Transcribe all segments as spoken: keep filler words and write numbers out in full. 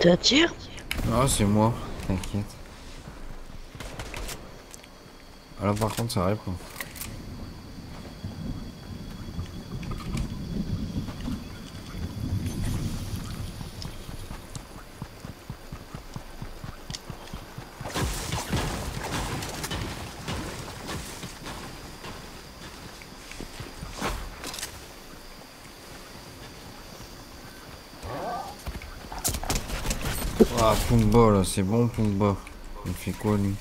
t'attires? Ah, c'est moi, t'inquiète. Ah, là par contre ça répond. Ah, Pumba là, c'est bon Pumba. Il fait quoi lui?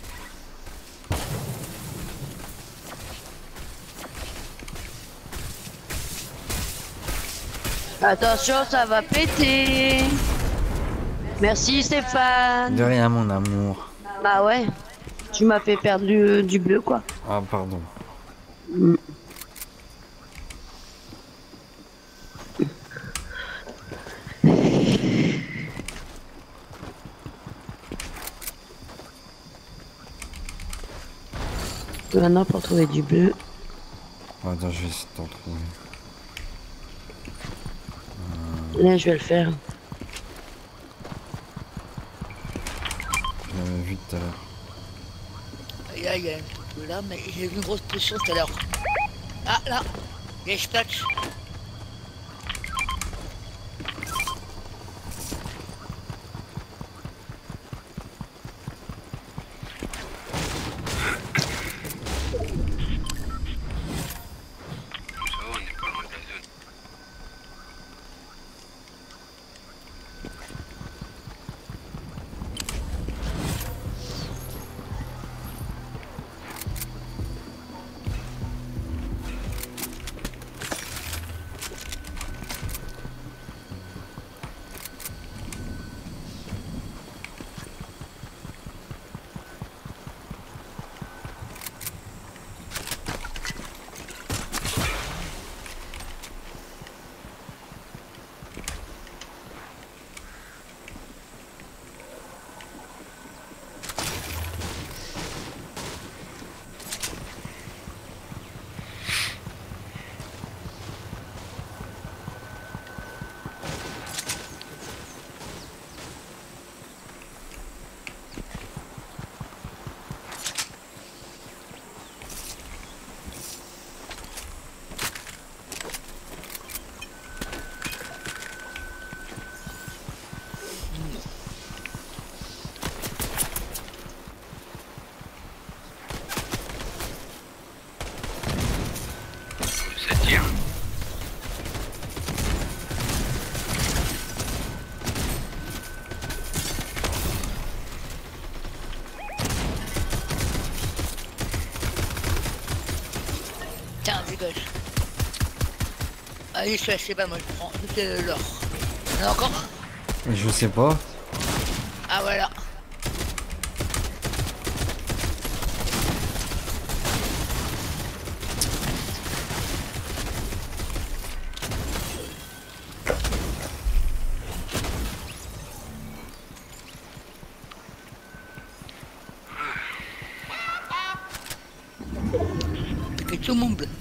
Attention, ça va péter. Merci Stéphane. De rien mon amour. Bah ouais, tu m'as fait perdre du, du bleu quoi. Ah pardon. Mm. Maintenant pour trouver du bleu. Oh, attends, je vais essayer de t'en trouver. Là je vais le faire. Je l'avais vu tout à l'heure. Là, il y a un petit peu là, mais j'ai vu une grosse pression tout à l'heure. Ah, là, il y a Spatch. Tiens, dégage. Allez, je sais pas, moi je prends tout l'or. Il y en a encore un? Je sais pas. Ah voilà. C'est tout mon bleu.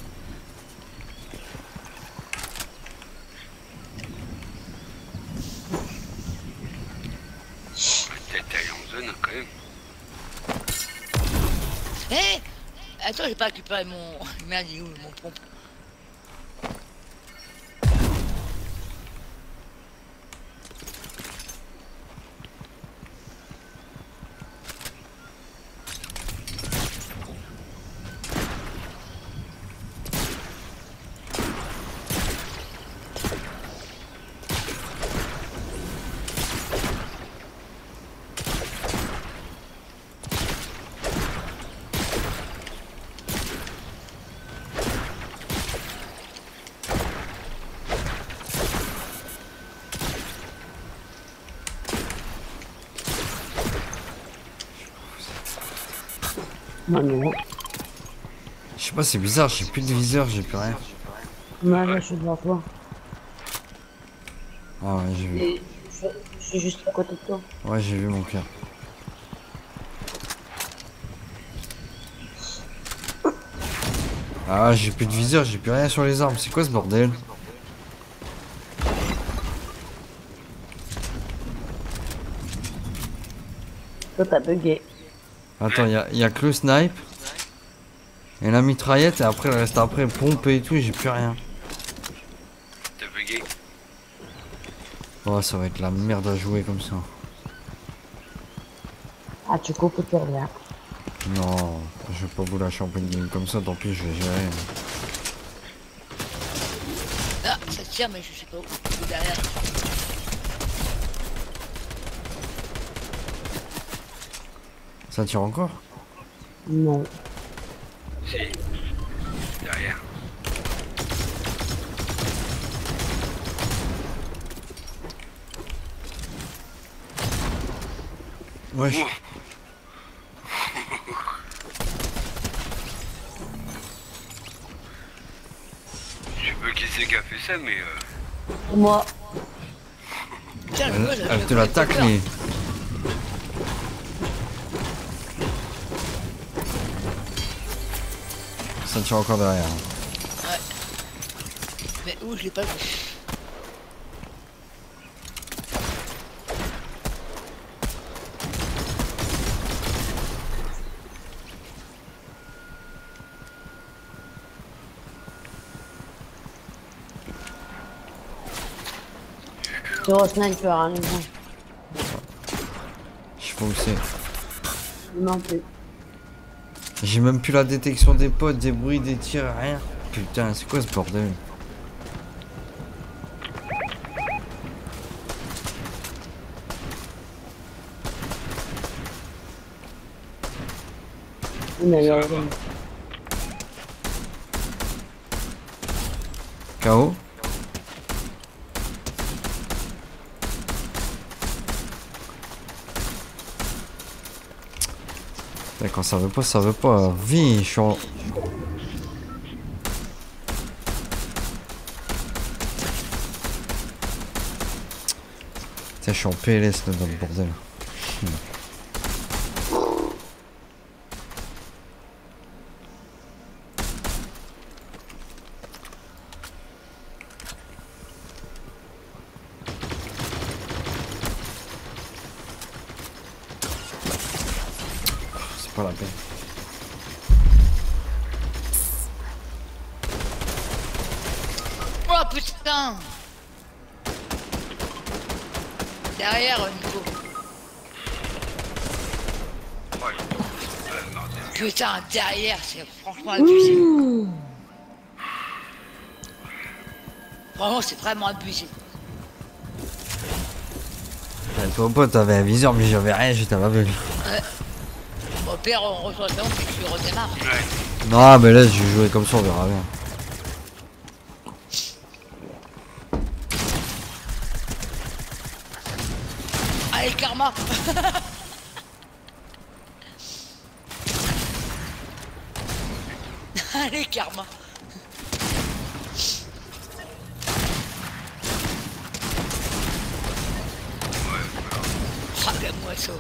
Hé hey, attends, j'ai pas récupéré mon... Merde, il est où mon pompe? Non, non. Je sais pas, c'est bizarre, j'ai plus de viseur, j'ai plus rien. Non, là je suis devant toi. Ah ouais, j'ai vu. Et je, je suis juste à côté de toi. Ouais, j'ai vu mon cœur. Ah, j'ai plus de viseur, j'ai plus rien sur les armes. C'est quoi ce bordel? Toi, t'as bugué. Attends, y'a y a que le snipe. Et la mitraillette, et après, le reste après, pompe et tout, j'ai plus rien. T'as bugué. Oh, ça va être la merde à jouer comme ça. Ah, tu coupes ou tu reviens. Non, je vais pas vous lâcher en pleine game comme ça, tant pis, je vais gérer. Ah, ça tire, mais je sais pas où. C'est derrière. Ça tire encore? Non. Si. Derrière. Wesh. Je sais pas qui c'est qui a fait ça, mais euh... Moi. Tiens, le Elle, gars, elle je- te l'attaque, mais... Ça tire encore derrière. Mais où je l'ai pas vu. Sur au sniper, hein, les gens. Je sais pas où c'est. Non plus. J'ai même plus la détection des potes, des bruits, des tirs, rien. Putain, c'est quoi ce bordel? Il a eu K O. Putain, quand ça veut pas, ça veut pas. Vie, je suis en... Putain, je suis en P L S là dans le bordel. Hmm. C'est pas la peine. Oh putain! Derrière, Nico. Ouais. Euh, merde. Putain, derrière, c'est franchement abusé. Vraiment, c'est vraiment abusé. Ouais, toi, pote, t'avais un viseur, mais j'avais rien, j'étais aveugle. Ouais. Au pire, on reçoit le ballon et tu redémarres. Ouais. Non, mais là, je jouais comme ça, on verra bien. Allez, karma! Allez, karma! Ah, le moisseau!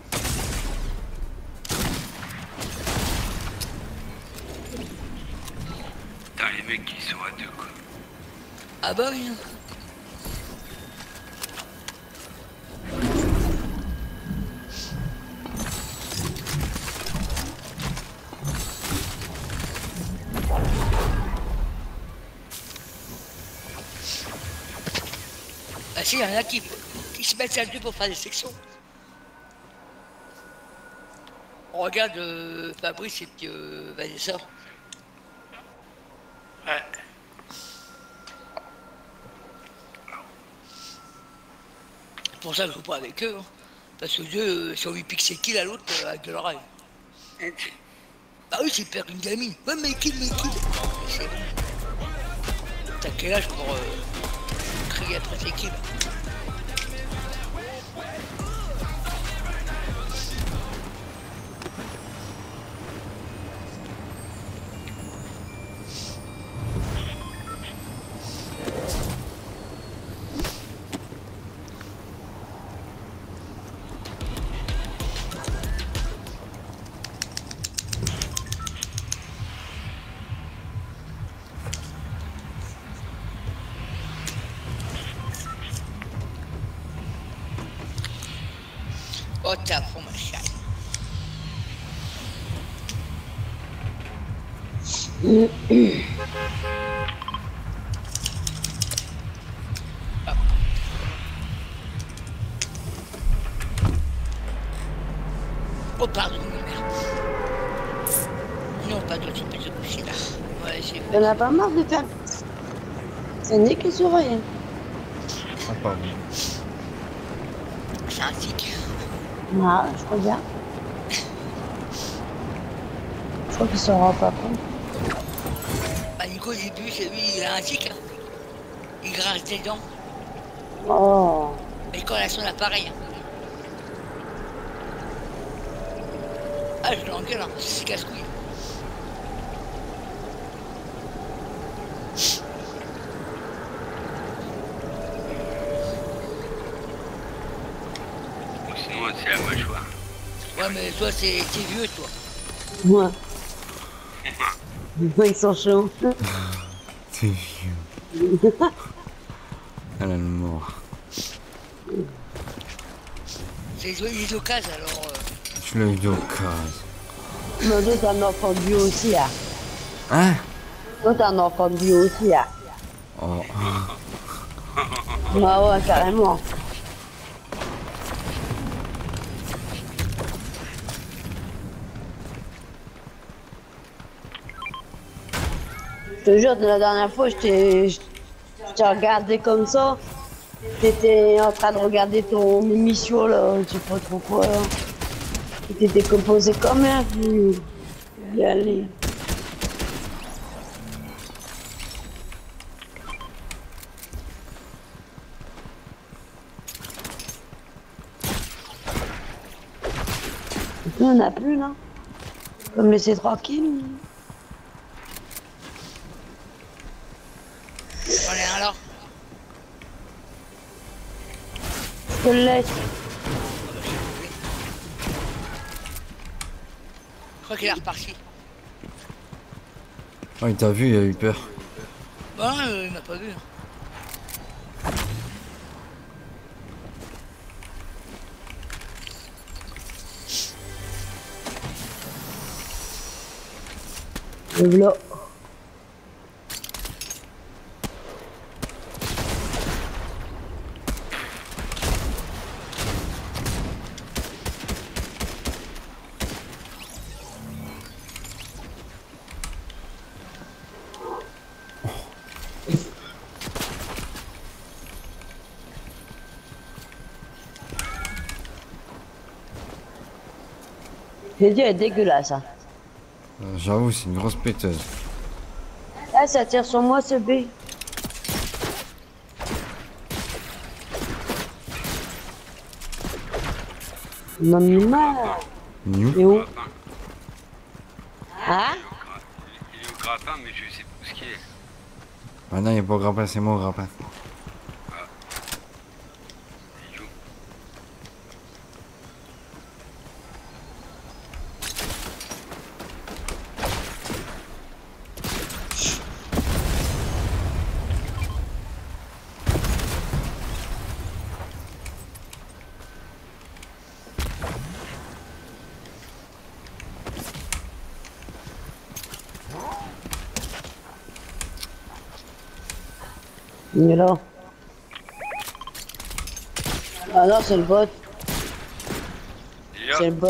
Putain, les mecs qui sont à deux, quoi. Ah bah oui! Ah si, il y en a qui, qui se mettent à deux pour faire des sections. On regarde euh, Fabrice et puis euh, Vanessa. Ouais. C'est pour ça que je joue pas avec eux. Hein. Parce que eux, euh, si on lui pique ses kills à l'autre, euh, avec de l'oreille. Bah oui, c'est perdre une gamine. Ouais, mais kill, mais kill. C'est bon. T'as quel âge pour euh, crier après ses kills? Oh, t'as fond, ma chérie. Oh pardon, merde. Non, pas toi, tu peux te coucher là. Ouais, j'ai T'en as pas marre de faire... C'est nique les oreilles. Ah, pardon. C'est un tic. Ah, je crois bien. Je crois qu'il s'en rend pas compte. Bah Nico, au début, c'est lui, il a un tic. Hein. Il grince des dents. Oh. Et quand elle a son appareil. Ah, je l'engueule, hein. C'est casse-couille. Sinon, c'est la mâchoire. Ouais, mais toi, c'est t'es vieux, toi. Ouais. Ils sont chauds. T'es vieux. Elle a le mort. C'est les occasions, alors... Euh... Je l'ai eu d'occasion. Mais toi, t'as un enfant de vie aussi, hein. Hein? Toi, t'as un enfant de vie aussi, hein. Oh. Ah ouais, carrément. Je te jure, la dernière fois, je t'ai je t'ai regardé comme ça. T'étais en train de regarder ton émission, là, je sais pas trop quoi, là. Et t'étais composé comme un vieux. Y aller. Il n'y en a plus, là. Faut me laisser tranquille. J'en ai un là. Je te le laisse. Je crois qu'il est reparti. Oh, il t'a vu, il a eu peur. Bah, euh, il m'a pas vu. Le voilà. J'ai dit, elle est dégueulasse, hein. Euh, J'avoue, c'est une grosse péteuse. Ah, ça tire sur moi, ce B. Il m'a mis mal. New. Et où? Grappin. Hein? Il est au grappin, mais je sais pas ce qu'il est. Ah non, il n'est pas au grappin, c'est moi au grappin. Il joue. Il est là. Ah non, c'est le bot. Il est là. C'est le bot.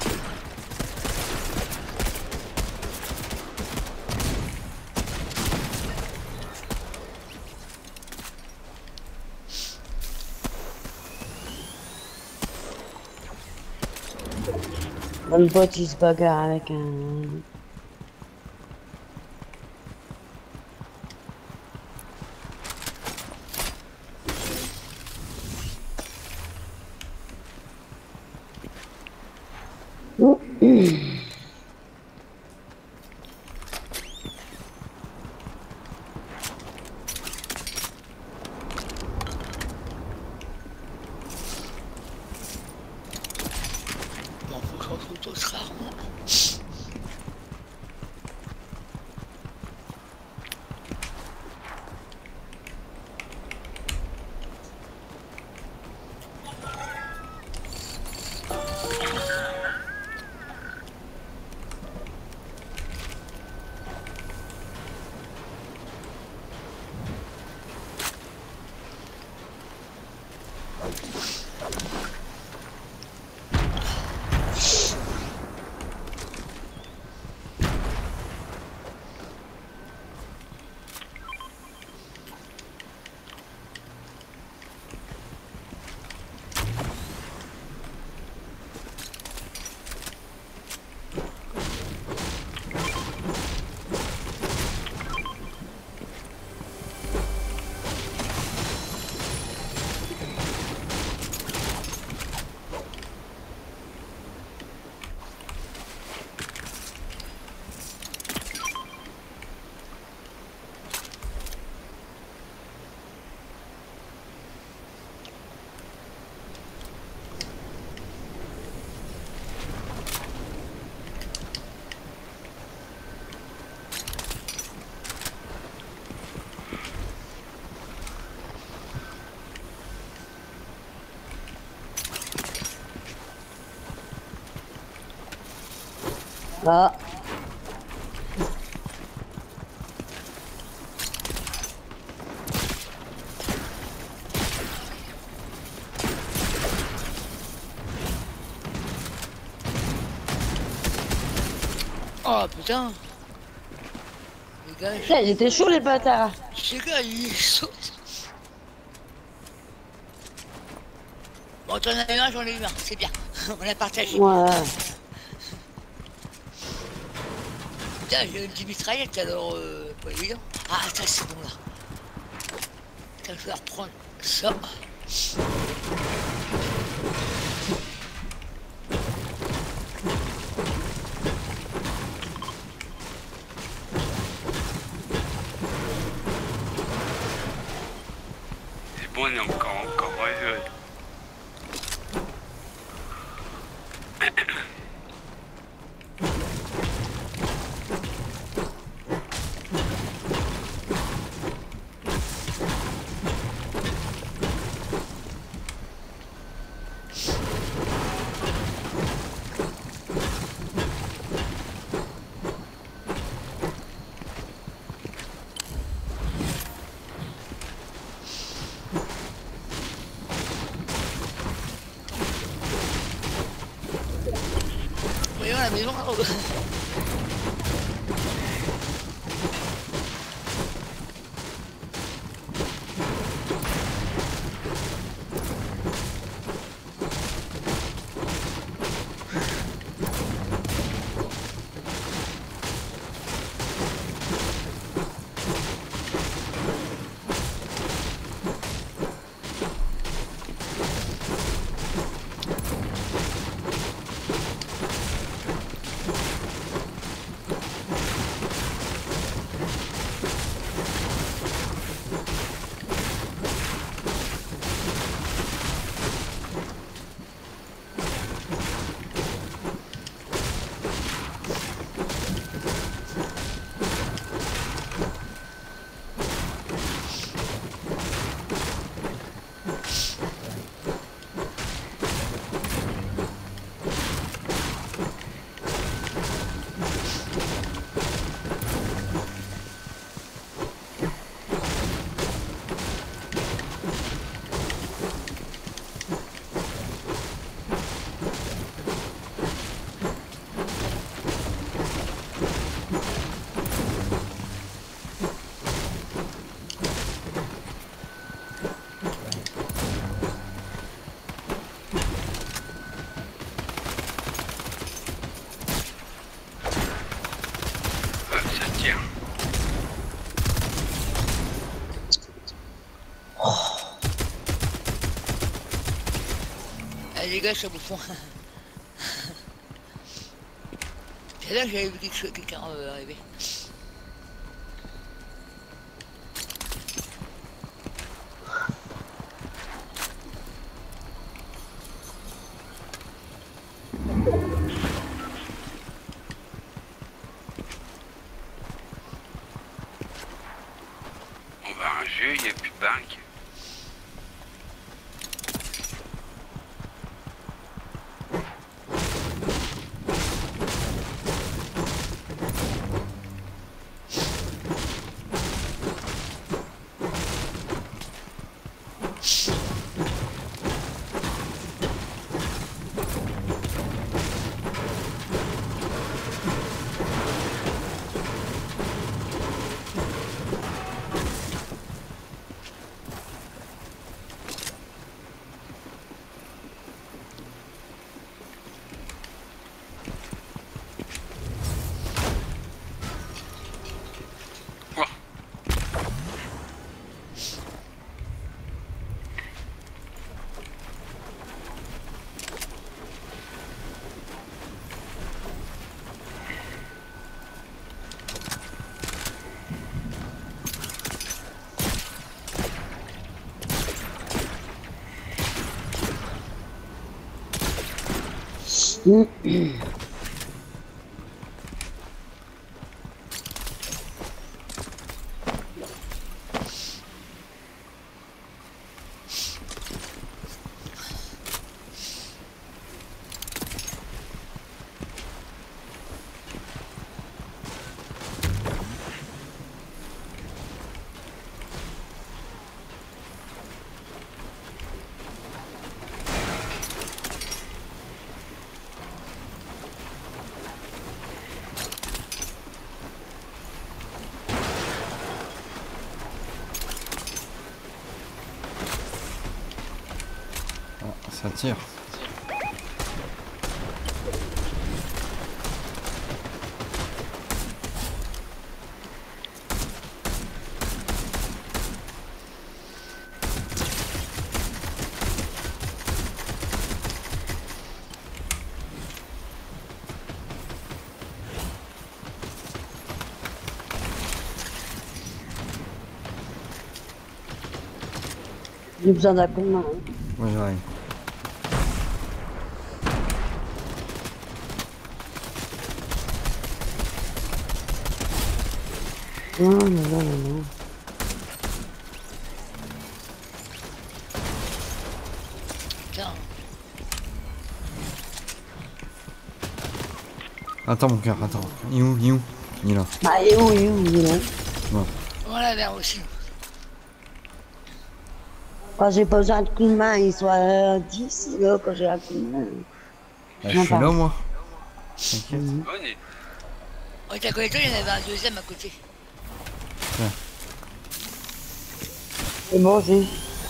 Le bot, il se bagarre avec un... Bon, faut que je retrouve tout ce rarement. Ah. Oh putain. Les gars, Putain, ils étaient chauds les bâtards. ces gars, ils sautent. Bon, t'en as eu un, j'en ai eu un, c'est bien. On a partagé. Ouais. Putain, j'ai une petite mitraillette alors, euh, pas évident. Ah, ça c'est bon là. Putain, je vais reprendre ça. C'est bon, on est encore, encore heureux. Voyons la maison là. Allez les gars, je suis à bout de fond. C'est là que j'avais vu quelque chose- quelqu'un euh, arriver. On va à un jeu, il n'y a plus de banque. Ça tire. J'ai besoin d'un coup de main. Hein. Moi j'arrive. Non, non, non, non, non. Putain. Attends mon cœur, attends. Il est où, il est où? Il est là. Bah, il est où, il est où, il est là. Bon. Voilà, là aussi. Quand j'ai pas besoin de coup de main, il soit euh, dix, là, quand j'ai un coup de main. Bah, je suis pas. là moi. T'inquiète. Mhm. On est. Oh, t'as côté, il y en avait un deuxième à côté. C'est bon, j'ai.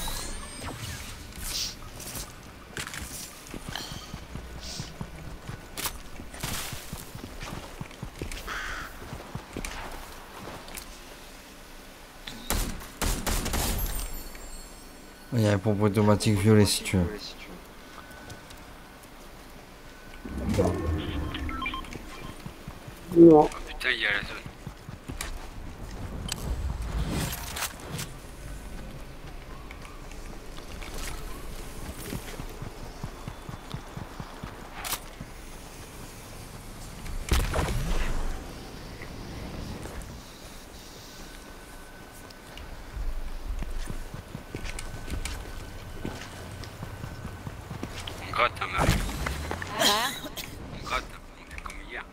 Il y a une pompe automatique violet si tu veux. Non. Oh putain, il y a la zone. On gratte, hein, Marie. Hein? On gratte, on fait comme hier.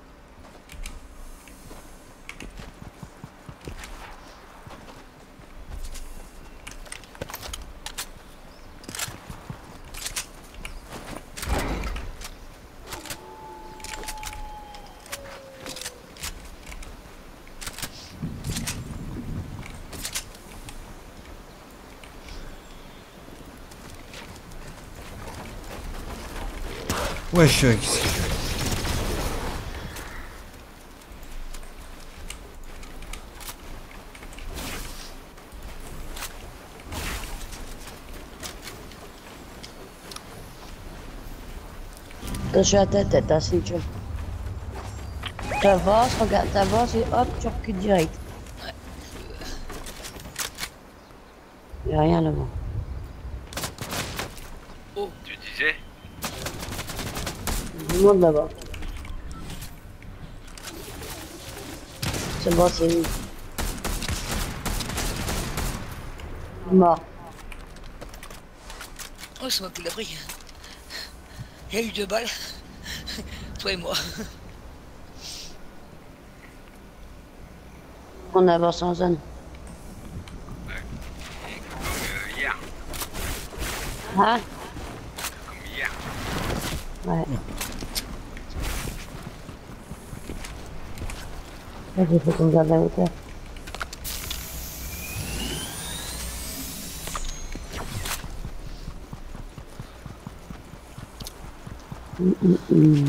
Wesh, euh, qu'est-ce que... Attention à ta tête, hein, si tu veux. T'avances, regarde, t'avances et hop, tu recules direct. Il n'y a rien là-bas. Tu disais? Du monde là-bas. C'est bon, c'est lui. Mort. Oh, c'est moi qui l'ai pris. Il y a eu deux balles. Toi et moi. On avance en zone. Comme euh, hier. Hein? Comme hier. Ouais. Là, j'ai fait qu'on garde la hauteur. Hum, hum, hum.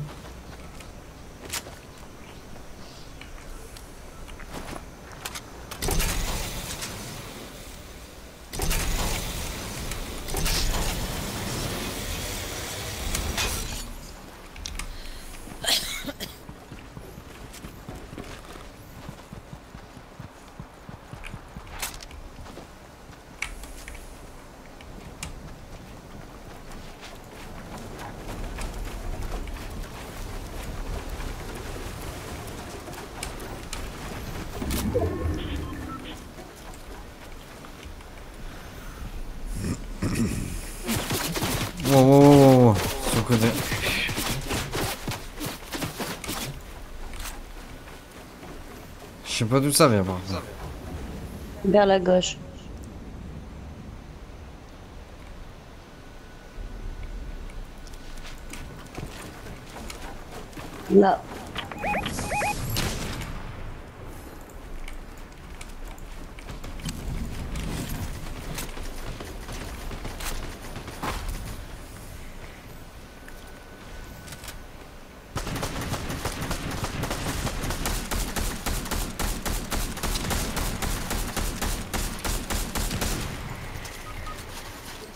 Wow, wow, wow, wow, wow. Sur le côté. Je sais pas d'où ça vient par contre. Vers la gauche. Là.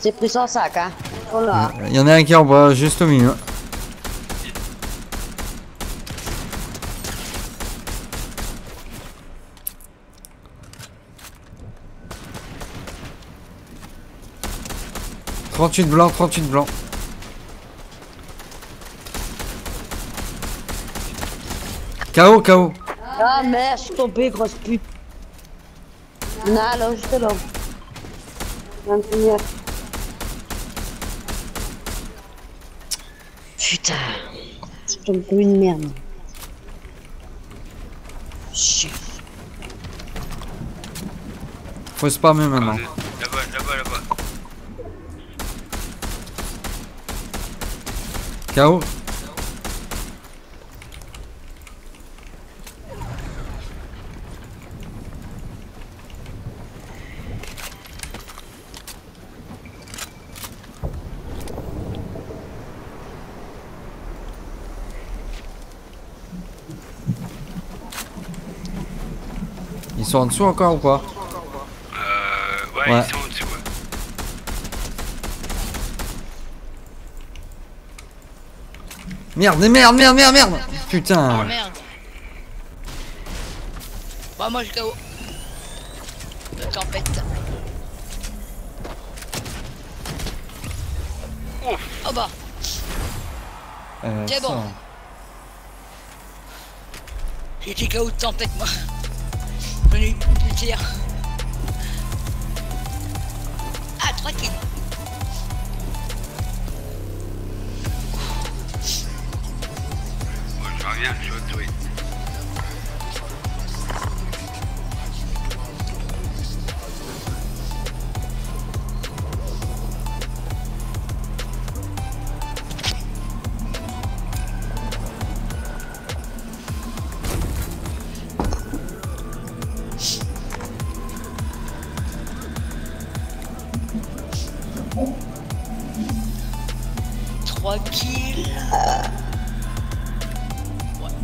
C'est pris son sac, hein. Voilà. Il y en a un qui est en bas, juste au milieu. trente-huit blancs, trente-huit blancs. K O, K O. Ah merde, je suis tombé, grosse pute. Non, là, juste là. Je viens de finir. Putain. Je tombe comme une merde. Chut. Faut spammer maintenant. Là-bas, là-bas, là-bas. K O. Ils sont en dessous encore ou pas? Euh, ouais, Ouais. ils sont en dessous, ouais. Merde, merde, merde, merde, merde. Oh Putain. merde. Bah moi je K O. La tempête. Ouf. Oh bah, Euh, c'est bon. ça. J'ai été K O de tempête moi. J'en ai eu plus tir. Ah, trois kills. Bon, je reviens, je vais te trouver. trois kills. Ouais.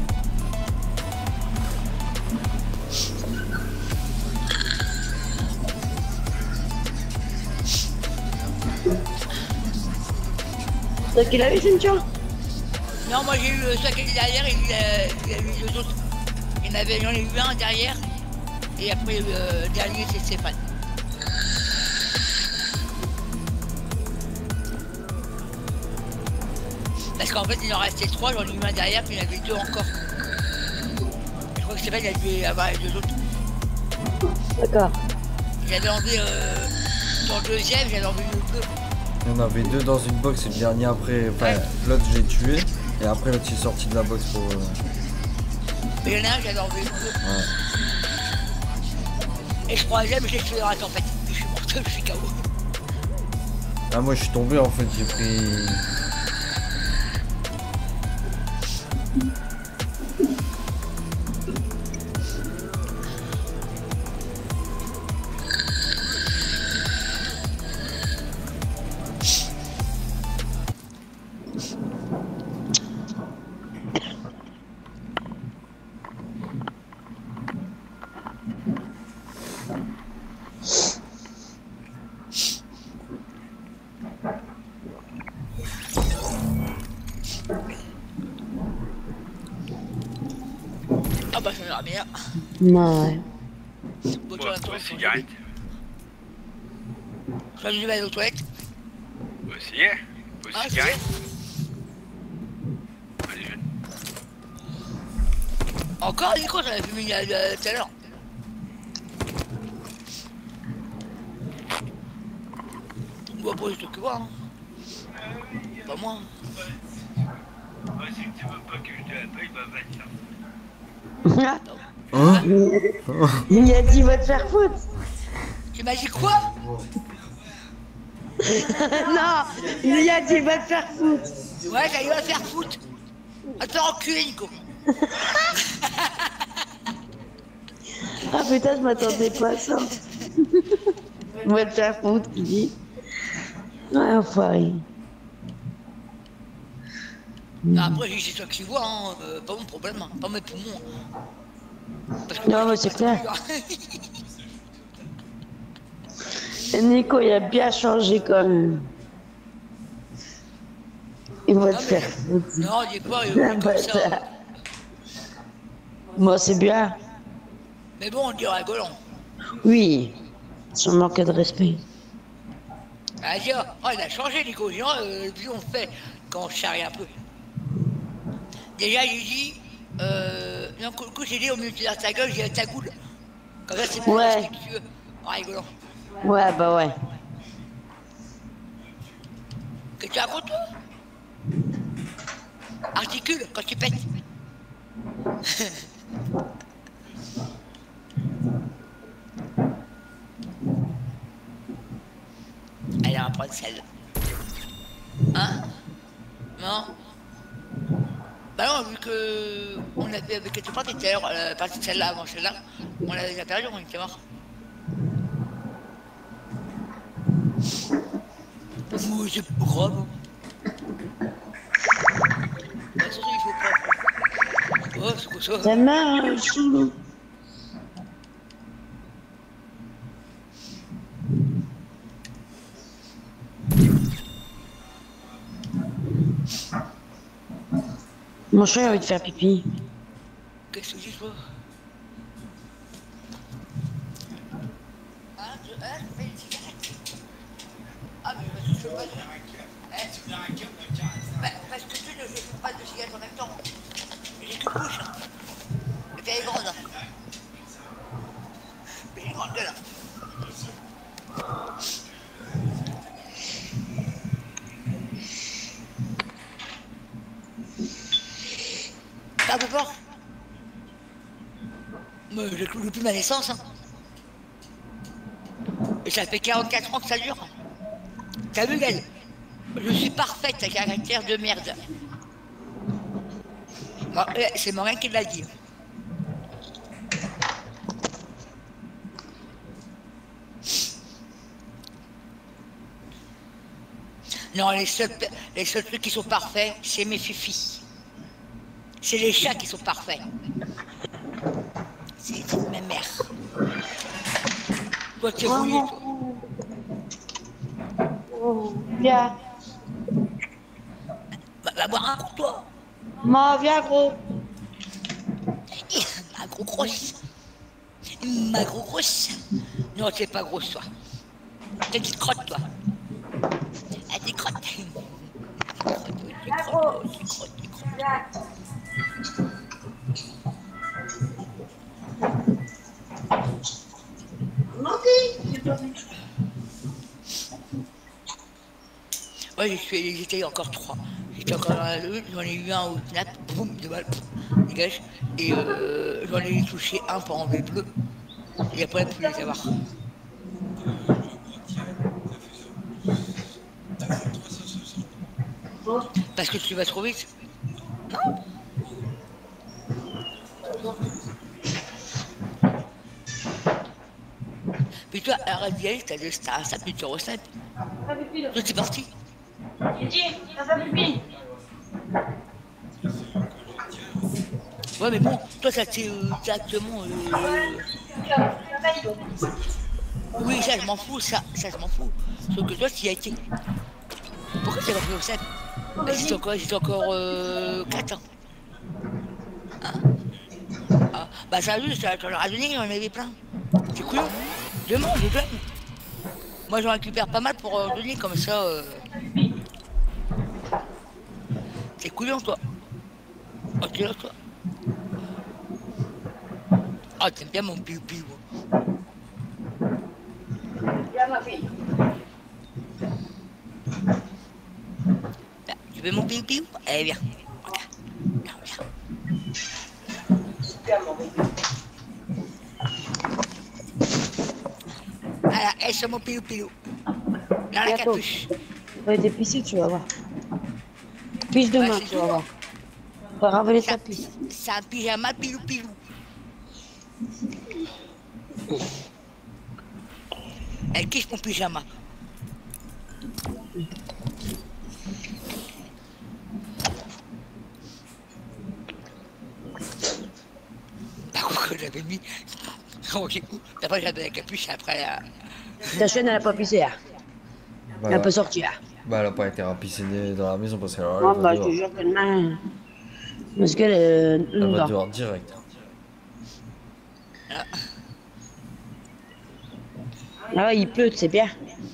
C'est qu'il a eu, Cynthia? Non, moi j'ai eu euh, celui qui était derrière, il a, il a eu deux autres. Il y en avait, j'en ai eu un derrière. Et après, euh, le dernier, c'est Stéphane. Parce qu'en fait, il en restait trois, j'en ai eu un derrière, puis il y en avait deux encore. Je crois que Stéphane, il a dû avoir les deux autres. D'accord. J'avais enlevé euh, dans le deuxième, j'avais enlevé le peu. Il y en avait deux dans une box et le dernier après. Enfin, Ouais. l'autre j'ai tué. Et après l'autre il est sorti de la box pour. euh, Mais il y en a un, j'avais enlevé le peu. Ouais. Et le troisième, je l'ai tué dans la tempête. Je suis mort, je suis K O. Ah, moi je suis tombé en fait, j'ai pris. Ah bah, ça ira bien. Ouais. Bon, Bon, toi, pour toi, la cigarette. je vais aller aux toilettes. Aussi, pour Ah, la cigarette. Allez, jeune. Encore Nico, j'en avais fumé il y a euh, tout à l'heure. Ou après, c'est toi que voir. Hein. Pas moi. Ouais, c'est que tu veux pas que je te la paye, bah vas-y. Hein? Il a dit va te faire foutre. Tu m'as dit quoi? Non, il a dit va te faire foutre. Ouais, j'allais me faire foutre. À te faire enculer, Nico. Ah putain, je m'attendais pas à ça. Va te faire foutre, il dit. Ouais, enfoiré. Non, après, c'est toi qui vois, hein. euh, pas mon problème, hein. Pas mes poumons. Parce que Non, moi, mais je c'est sais clair. pas Et Nico, il a bien changé quand même. Il va Non, te mais faire je- foutre. non, dis pas, il Un est comme ça. bâtard. Moi, c'est bien. Mais bon, on dit rigolant. Oui, sans manquer de respect. Elle dit, oh, il a changé, Nico. Dis, oh, euh, puis on fait quand on charrie un peu. Déjà, j'ai dit, euh, non, coup, coup, j'ai dit au milieu de ta gueule, j'ai ta goule. Comme ça, c'est plus Ouais. respectueux. En rigolant. Ouais, bah ouais. Qu'est-ce que tu racontes, toi? Articule quand tu pètes. Allez, on va prendre celle-là. Hein? Non? Bah non, vu que on avait avec quelque part tout à l'heure, la partie de celle-là avant celle-là, on l'avait déjà perdu, on était mort. Moi, c'est pas grave. Bah, surtout, il faut pas. Oh, c'est quoi ça? Ta main, euh, sous l'eau. Mon chien a envie de faire pipi. Qu'est-ce que tu dis, toi? Hein, je, hein, je fais une cigarette. Ah, mais parce que je fais pas de... Hein? Bah, parce que tu ne fais pas de cigarette en même temps. J'ai qu'une bouche, hein. Et puis elle est grande, hein. Mais j'ai une grande gueule, hein. T'as un peu peur? Mais j'ai cloué depuis ma naissance, hein. Et ça fait quarante-quatre ans que ça dure. T'as vu, elle? Je suis parfaite à caractère de merde. Bon, c'est Morin qui l'a dit. Non, les seuls, les seuls trucs qui sont parfaits, c'est mes fifis. C'est les chats qui sont parfaits. C'est ma mère. Toi, t'es rouillé, toi. Oh, viens. Va, va boire un coup, toi. Ma, viens, gros. Ma gros grosse. Ma gros grosse. Non, t'es pas grosse, toi. T'es une petite crotte, toi. Ah, t'es crotte. T'es crotte, t'es crotte, t'es crotte, t'es crotte. Ouais, j'ai fait- j'étais encore trois. J'étais encore dans la lune, j'en ai eu un au snap, boum, de balle, dégage. Et euh, j'en ai touché un pour enlever le bleu. Et après, plus les avoir. Parce que tu vas trop vite. Non. Puis toi, arrête d'y aller, t'as deux stars, ça plus sur snap. Toi, c'est parti. Ouais, mais bon, toi, ça c'est euh, exactement. Euh... Oui, ça, je m'en fous, ça, ça, je m'en fous. Sauf que toi, tu y as été. Pourquoi c'est pas pris au snap? Bah, j'étais encore, j'étais encore euh, quatre ans. Hein? Ah, bah, ça a vu, ça leur a donné, il y en avait plein. C'est cool. Demande, je donne. Moi, j'en récupère pas mal pour euh, donner comme ça. Euh... C'est couillon, toi. Oh, t'es là, toi. Ah, t'aimes bien mon piou-piou. Viens, ma fille. Là, tu veux mon piou-piou? Allez, viens. Regarde. Viens, viens. Super, mon bébé. Voilà, elle, c'est mon piou-piou. Dans la Bientôt. capuche. Ouais, t'es pissé, tu vas voir. Pisse Ouais, demain, c'est tu vas tout. voir. Faut ravaler Ça- ta pisse. C'est un pyjama pilou-pilou. Elle kiffe mon pyjama. Par contre, que j'avais mis Ok. Après, j'avais la capuche, après, euh, Ta chaîne, elle a pas pissé, hein. Voilà. Elle peut sortir. Bah, elle a pas été rapissée dans la maison parce qu'elle elle Oh, va bah, je te dehors. jure que demain. Parce qu'elle est Elle va dedans. dehors direct. ah, Ah ouais, il pleut, c'est bien.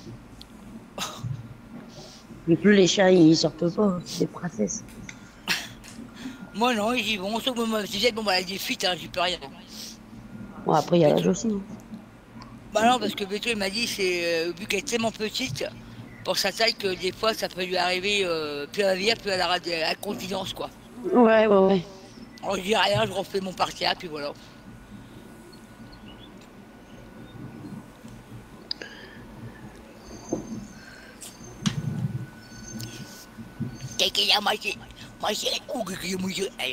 Il pleut, les chats, ils sortent pas. C'est des princesses. moi, non, ils y vont. Sauf que moi, je disais, bon, bah, elle a des fuites, hein, j'y peux rien. Bon, après, il y a l'âge Béto. aussi. Hein. Bah non, parce que Béto, il m'a dit, c'est euh, vu qu'elle est tellement petite, pour sa taille, que des fois, ça peut lui arriver, euh, plus elle va vieillir, plus elle aura de la continence, quoi. Ouais, ouais, ouais. Alors, je dis rien, je refais mon partia, puis voilà. Qu'est-ce qu'il y a mangé? Mangé? Ou qu'est-ce qu'il y a mangé? Elle, là.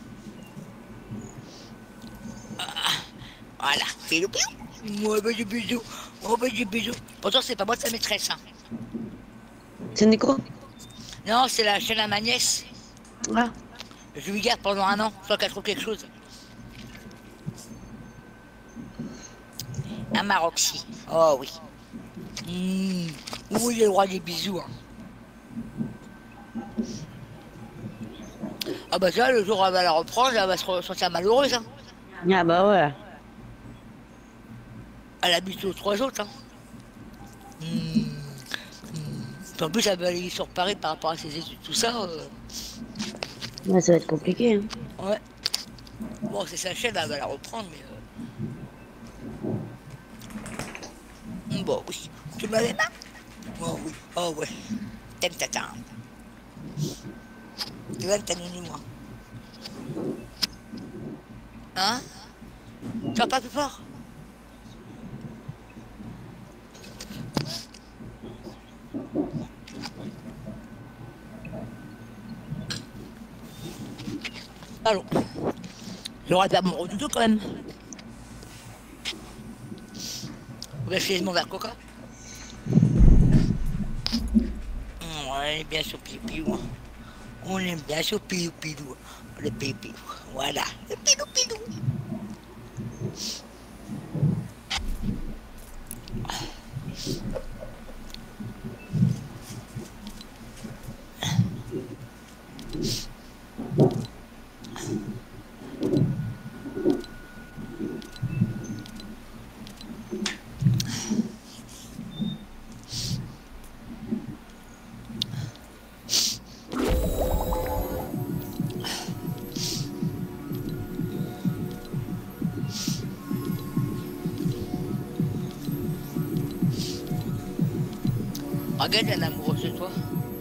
Ah, voilà, bisous, bisous. Moi, bah, des bisous. Oh, bah, des bisous. Pourtant, c'est pas moi, c'est sa maîtresse, hein. C'est Nico. Non, c'est la chaîne à ma nièce. Ah. Je lui garde pendant un an, sans qu'elle trouve quelque chose. Un Maroxy. Oh oui. Mmh. Oui, il a le droit des bisous. Hein. Ah bah ça, le jour où elle va la reprendre, elle va se ressentir malheureuse. Hein. Ah, bah ouais. Elle habite aux trois autres. Hein. Mmh. Mmh. En plus, elle va aller sur Paris par rapport à ses études, tout ça. Euh... Ouais, ça va être compliqué. Hein. Ouais. Bon, c'est sa chaîne, elle va la reprendre, mais... Euh... Bon, oui. Tu m'avais marre? Oh oui. Oh ouais. T'aimes tata. Tu aimes ta nounou, moi. Hein? Tu vas pas plus fort? Allons. J'aurais pas mon doudou quand même. Vous voulez filer mon verre coca? On aime bien sur pilou. Hein. On aime bien sur pilou pilou. Le pilou. Voilà. Le pilou pilou. Regarde, elle est amoureuse de toi.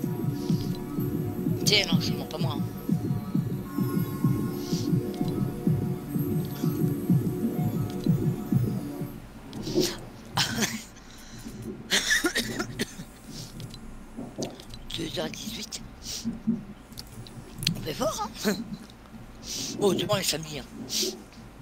Tiens, non, je mens pas moi. Hein. deux heures dix-huit. On fait fort, hein. Oh, demain les samedis. Hein.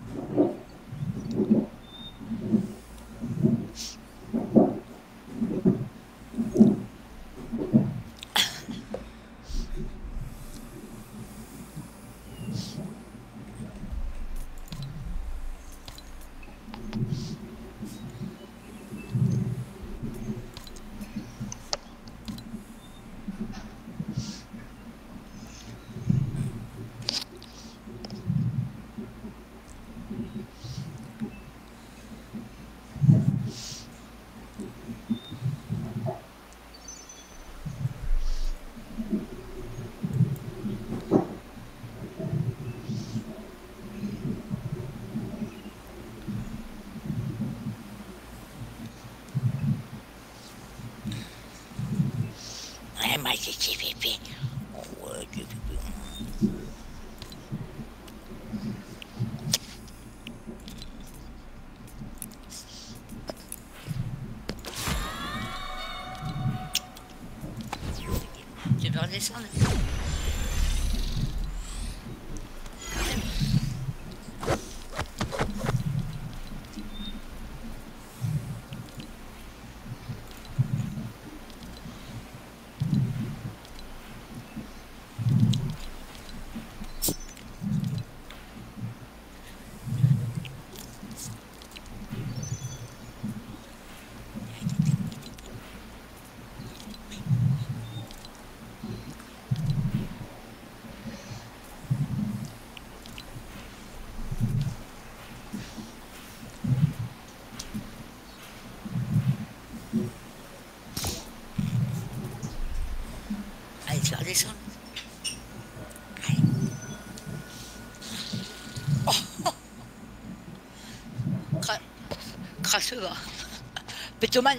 Ouais, moi j'ai dit pipi. Oh, ouais, j'ai pipi. Tu veux redescendre? Pétoman.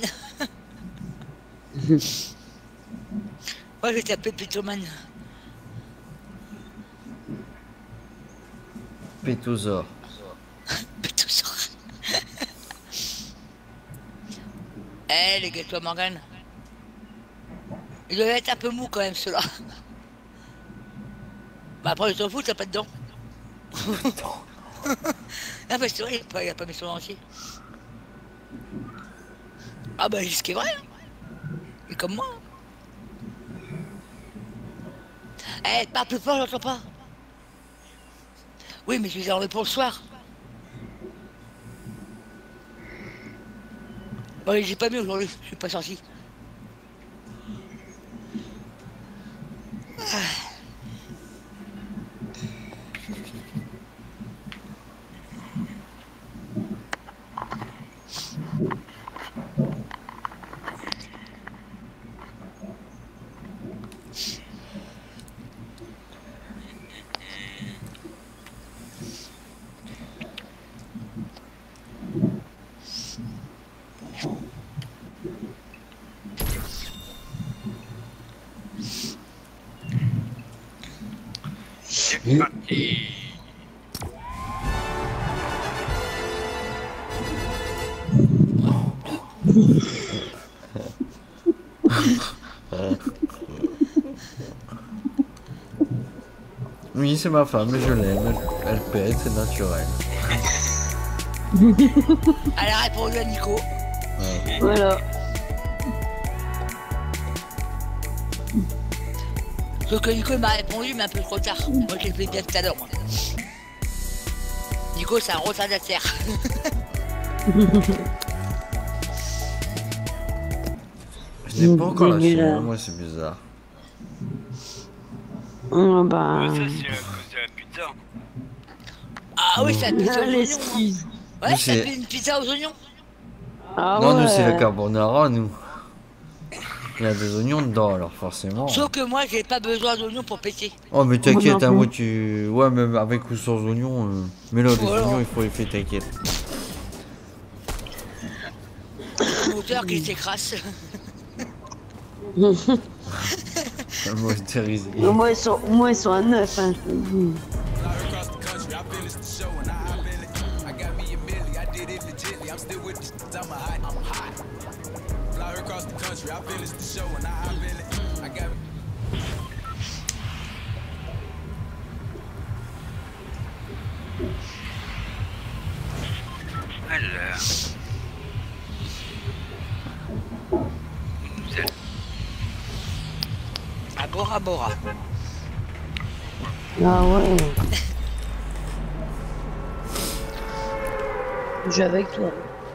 Moi, je vais t'appeler Pétoman. Pétosaure. Pétosaure. Eh, les gâteaux à Morgane. Il doit être un peu mou quand même, ceux-là. Bah après, je t'en fous, t'as pas dedans. Ah bah c'est vrai, il a pas, il a pas mis son entier. Ah bah ce qui est vrai, hein. Il est comme moi. Eh, hey, parle plus fort, j'entends pas. Oui, mais je les ai enlevés pour le soir. Bon, j'ai pas mis aujourd'hui, je suis pas sorti. Ah. C'est parti. Oui, c'est ma femme, je l'aime. Elle, elle pète, c'est naturel. Elle a répondu à Nico. Ouais. Voilà. Sauf que Nico m'a répondu, mais un peu trop tard. Moi, j'ai fait tout à l'heure. moi. Nico, c'est un retardataire. Je n'ai pas encore lâché, Dégueulasse. hein, moi c'est bizarre. Oh, bah... Ouais, ça, c'est à cause de la pizza. Ah oui, ça pizza aux oignons. hein. L'excuse. Ouais, Nous, ça c'est- fait une pizza aux oignons. Ah non, ouais. nous c'est le carbonara, nous. Il y a des oignons dedans, alors forcément. Sauf que moi, j'ai pas besoin d'oignons pour péter. Oh, mais t'inquiète, Moi hein, non moi plus. tu. Ouais, même avec ou sans oignons. Euh... Mais là, les Voilà. oignons, il faut les faire, t'inquiète. Le moteur qui s'écrase. Motorisé. Au moins, ils sont, au moins, ils sont à neuf. Hein. Alors. Nickel. À Bora Bora. Ah ouais. Je joue avec toi.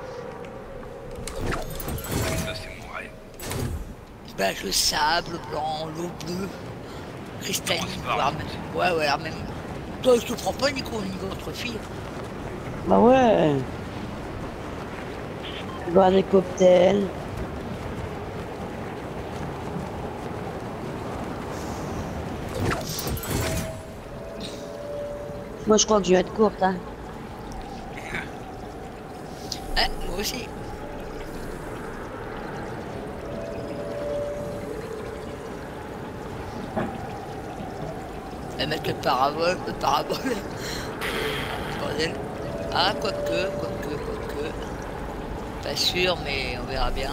Ça, c'est mon rêve. Ben, le sable blanc, l'eau bleue, cristalline, Transparent. voire même. Ouais, ouais, alors même. Toi, je te prends pas, Nico, au niveau de votre fille. Bah ouais. Boire des cocktails. Moi, je crois que je vais être courte. Hein. Ah, moi aussi. Elle met le parabole, le parabole. Bordel. Ah, quoique, quoique, quoique. Pas sûr, mais on verra bien.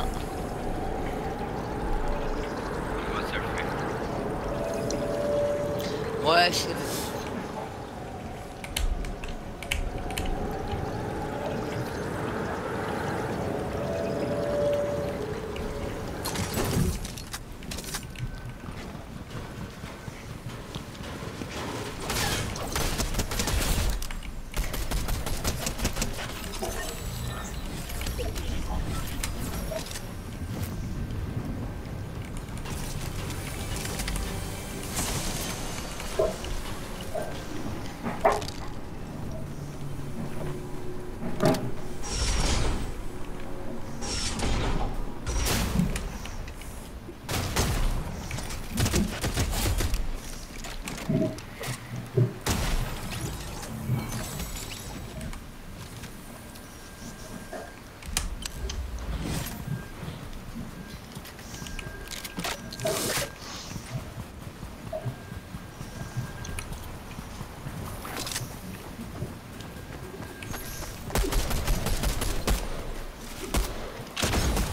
Moi, ça le fait. Ouais, c'est...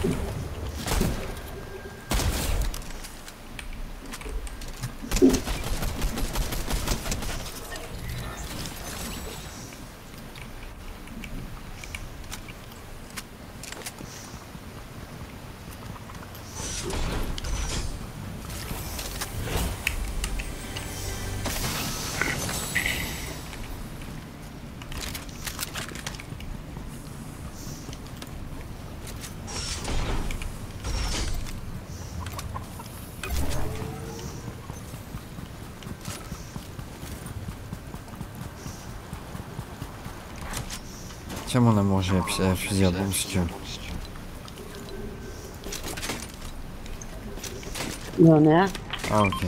Tiens mon amour, j'ai un fusil à bombe si tu veux. Il y en a un. Ah ok.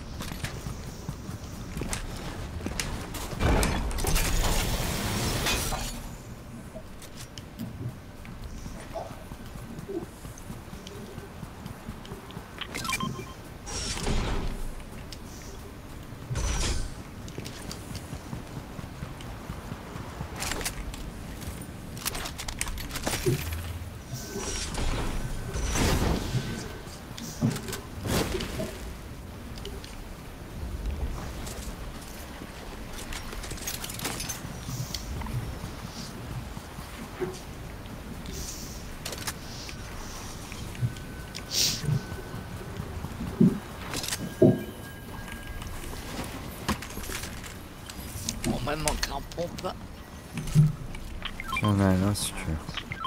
Bon, même manque un pompe. J'en ai un là si tu veux.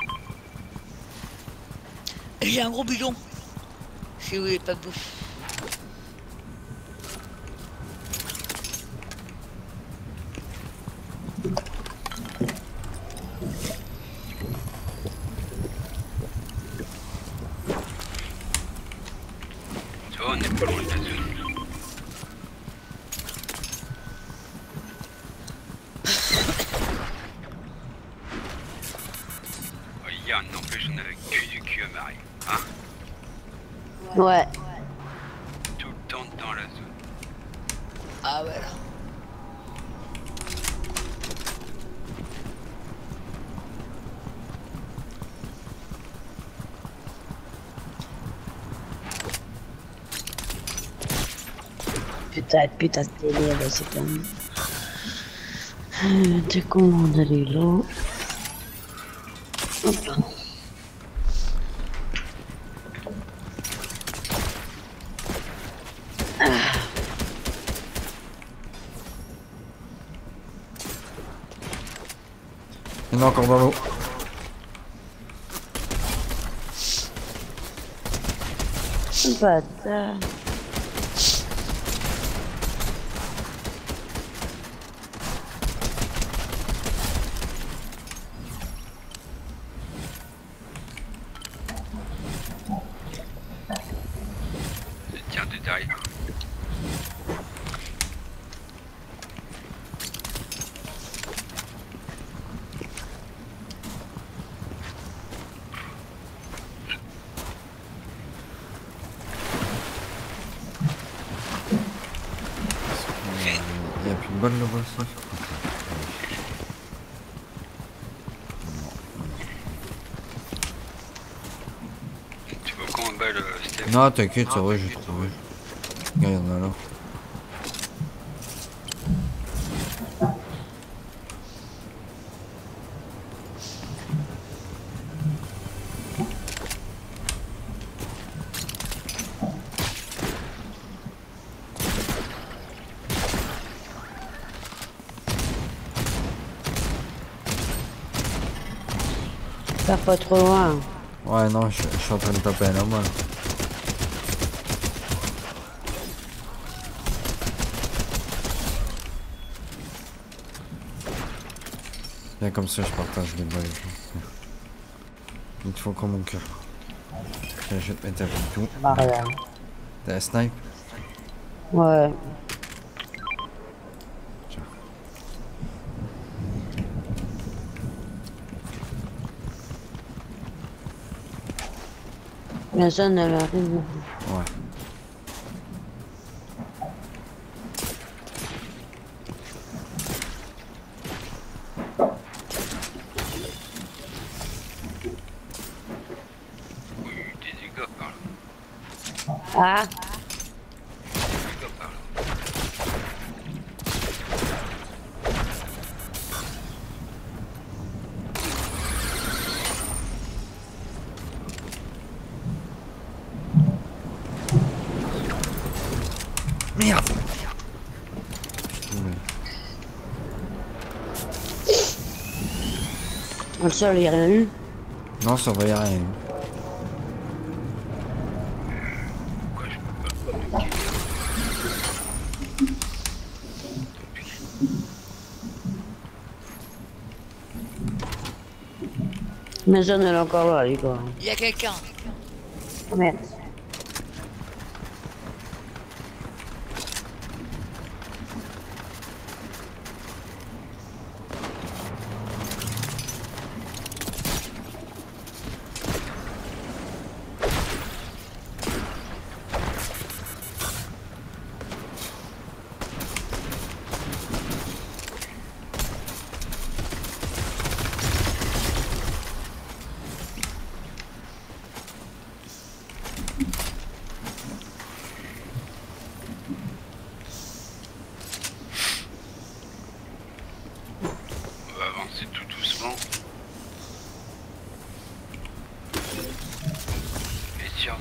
J'ai un gros bidon. Si vous voulez pas de bouffe. Tu vois, on est pas loin de la zone. Oh, hier, n'empêche, on avait que du cul à Marie. Hein? Ouais. Tout le temps dans la zone. Ah ouais là. Putain, putain, de télé, là, c'est comme... Euh, Décommande les lots. Hop là. Il y en a encore dans l'eau. Bâtard. Tiens de derrière. Il n'y a plus de balles là-bas aussi. Tu veux qu'on balle, Steph? Non t'inquiète, ça va, j'ai trouvé. Regarde, il y en a là. Pars pas trop loin. Ouais non, je, je suis en train de taper un normal. Bien comme ça je partage les balles. Il te faut comme mon cœur. Je vais te mettre un tout. Bah rien. T'as un snipe? Ouais. La zone elle arrive. Ouais. gars par là. Ah, Le gars par là. Merde. le sol, il n'y a rien eu. Non, ça va y rien. Pourquoi je peux pas me quitter? Mais zone, elle est encore là, les gars. Il y a quelqu'un. Oh, merde. On va avancer tout doucement. Et tiens.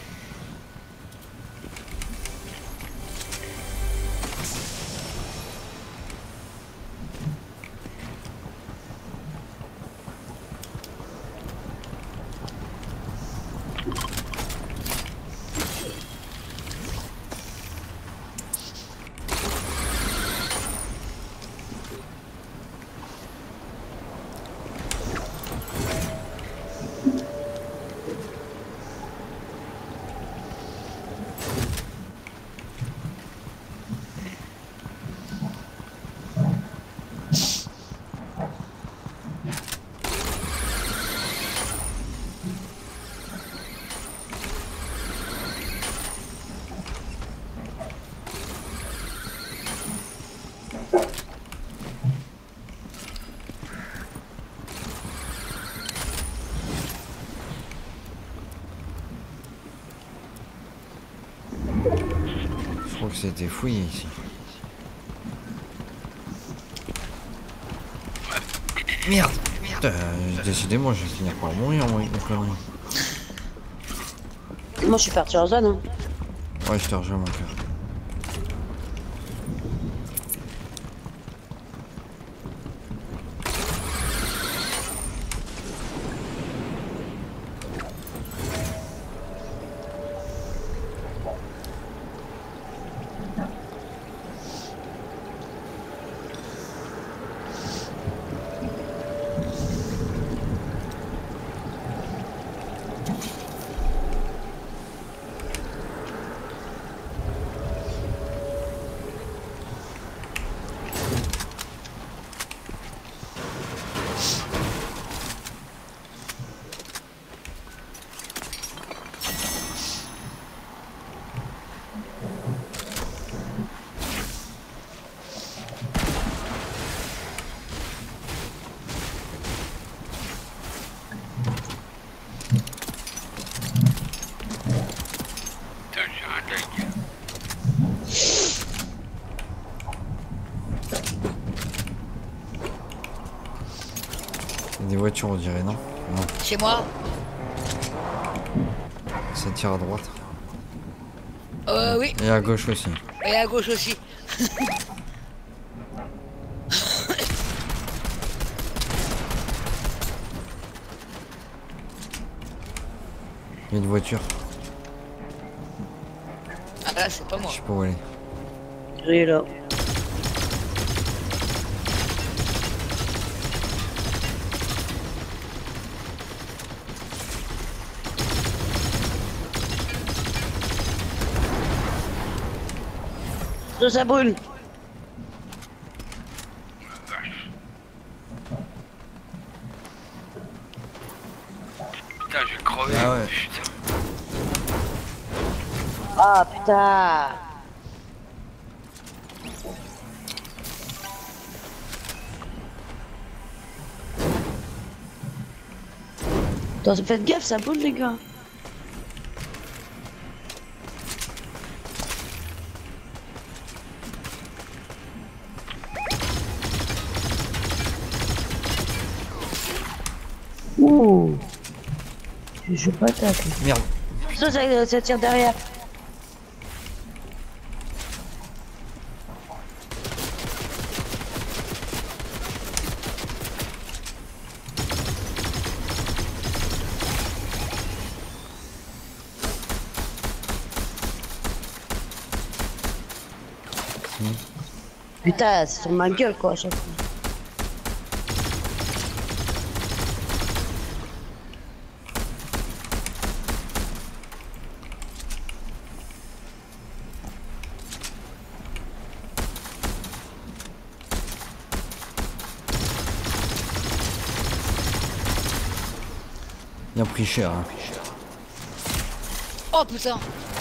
Je crois que c'était fouillé ici. Merde. Putain, décidément, je vais finir par mourir, moi, avec mes conneries. Moi, je suis parti en zone. Hein. Ouais, je te rejoins, mon cœur. Putain, j'ai un lag. Il y a des voitures, on dirait, non? Non. Chez moi. Ça tire à droite. Euh, oui. Et à gauche aussi. Et à gauche aussi. Il y a une voiture. Ah là, c'est pas moi. Je sais pas où elle est. Il est là. Ça, ça brûle. Vache. Putain, je vais crever. Ah ouais. Putain. Ah, putain. Attends, faites gaffe, ça brûle, les gars. Je veux pas attaquer. Merde. Ça, ça, ça tire derrière. Putain, c'est sur ma gueule quoi à chaque fois. Il a pris cher. Hein. Oh putain.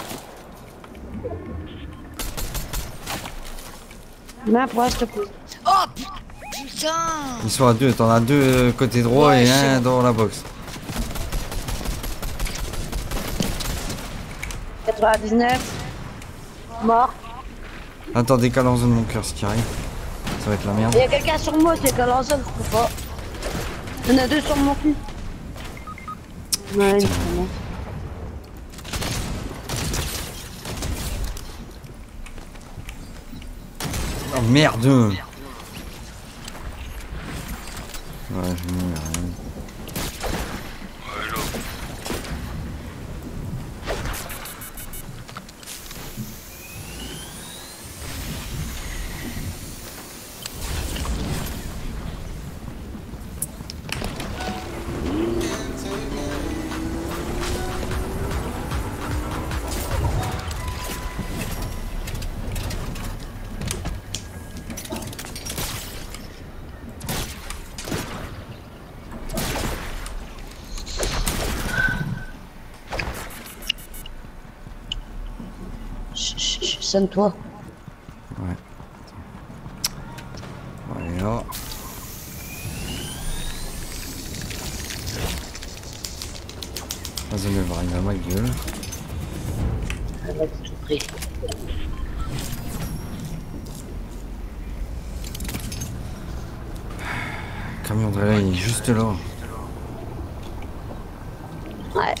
N'importe s'il te plaît. Oh putain. Ils sont à deux, t'en as deux euh, côté droit Ouais, et un bon. dans la box. quatre-vingt-dix-neuf. Mort. Attends, décale en zone mon cœur ce qui arrive. Ça va être la merde. Il y a quelqu'un sur moi, c'est qu'à l'ensemble, je peux pas. Il y en a deux sur mon cul. Ouais, il me bon. Oh merde. Ouais, je mourir. Hein. Ouais, là. Chut, chut, chut, sonne-toi. Ouais. Voilà. Vas-y, me voir, il a ma gueule. Elle va tout pris. Le camion de relais il est juste là. Ouais.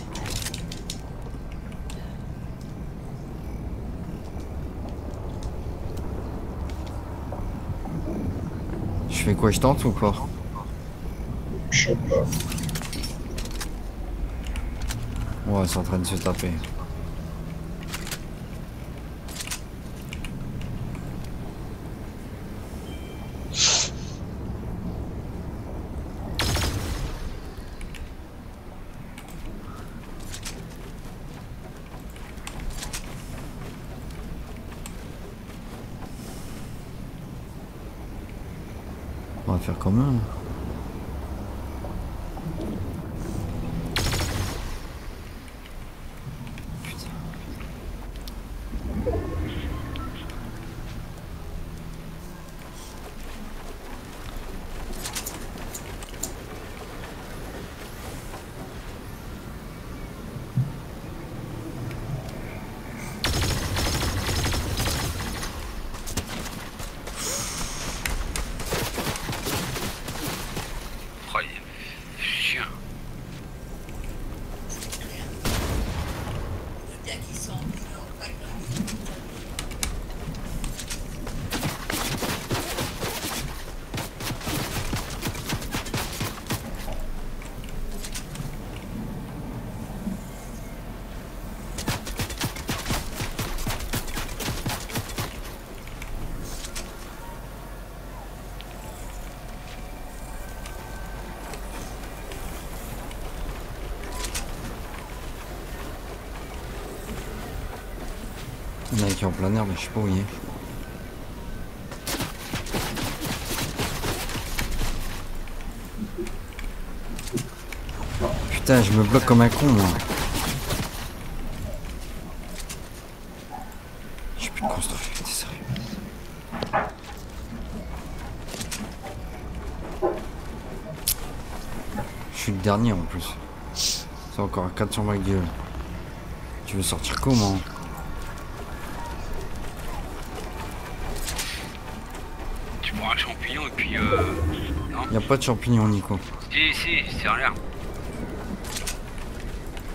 Je fais quoi, je tente ou pas? Je sais pas. Ouais, c'est en train de se taper. On va faire comment? Oh, il est chien. Il y en a qui est en plein air, mais je sais pas où il est. Putain, je me bloque comme un con, moi. J'ai plus de construction, t'es sérieux. Je suis le dernier en plus. C'est encore un quatre sur ma gueule. Tu veux sortir comment? Tu prends un champignon et puis euh... non. Y'a pas de champignons, Nico. Si, si, c'est rien.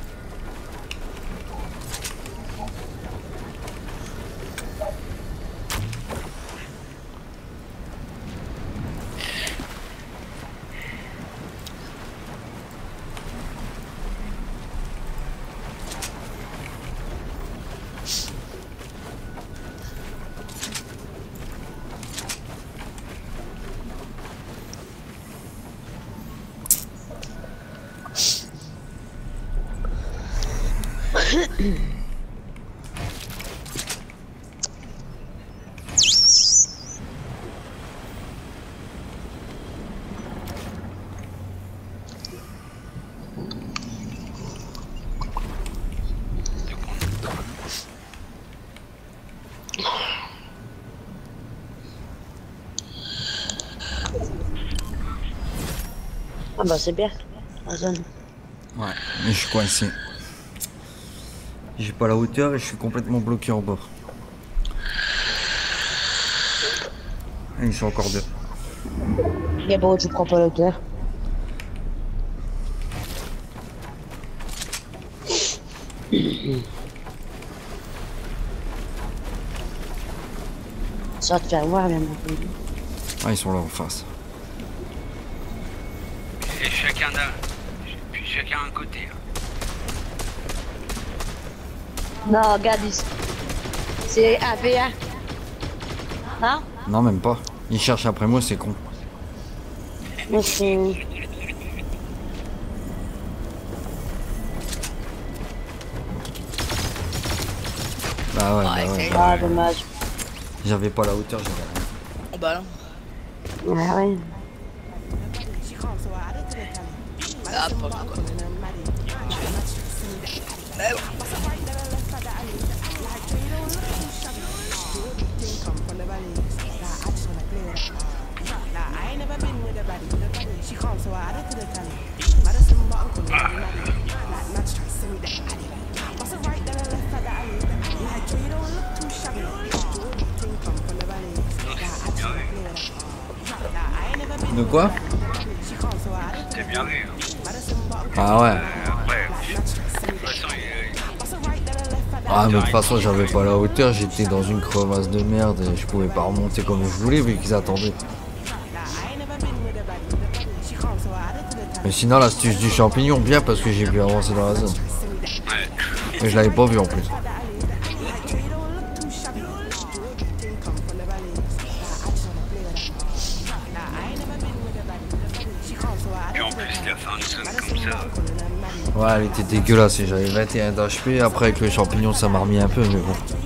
Ah bah c'est bien, la zone. Ouais, mais je suis coincé. J'ai pas la hauteur et je suis complètement bloqué en bas. Et ils sont encore deux. Mais bon, tu prends pas la hauteur. Ça va te faire voir, bien entendu. Ah, ils sont là en face. Et chacun d'un. Puis chacun un côté. hein. Non, regarde ici. C'est un V un. Non? Non, même pas. Ils cherchent après moi, c'est con. Moi, c'est... Bah ouais, bah Ouais, ouais. c'est- bah Ah, ouais. dommage. J'avais pas la hauteur, j'avais rien. Oh bah non. Ah ouais. Ah, pas mal, quoi. Mais bon. De quoi? T'es bien vu. hein. Ah ouais. Euh, après, de toute façon, il, Ah mais de toute façon j'avais pas la hauteur, j'étais dans une crevasse de merde et je pouvais pas remonter comme je voulais vu qu'ils attendaient. Mais sinon l'astuce du champignon bien parce que j'ai pu avancer dans la zone. ouais. Mais je l'avais pas vu en plus. Et en plus, la fin de zone comme ça. Ouais elle était dégueulasse et j'avais vingt et un d'H P, après avec le champignon ça m'a remis un peu mais bon.